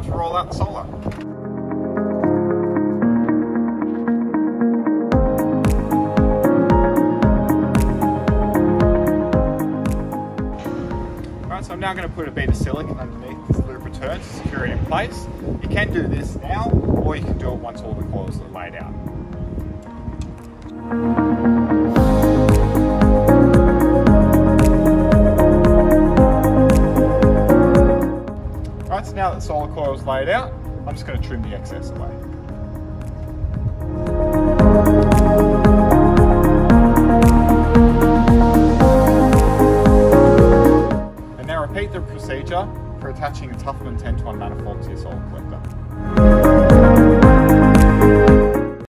to roll out the solar. Alright, so I'm now going to put a bead of silicone underneath this loop return to secure it in place. You can do this now, or you can do it once all the coils are laid out. Alright, so now that the solar coil is laid out, I'm just going to trim the excess away. And now repeat the procedure for attaching a Tuffman 10-to-1 manifold to your solar collector.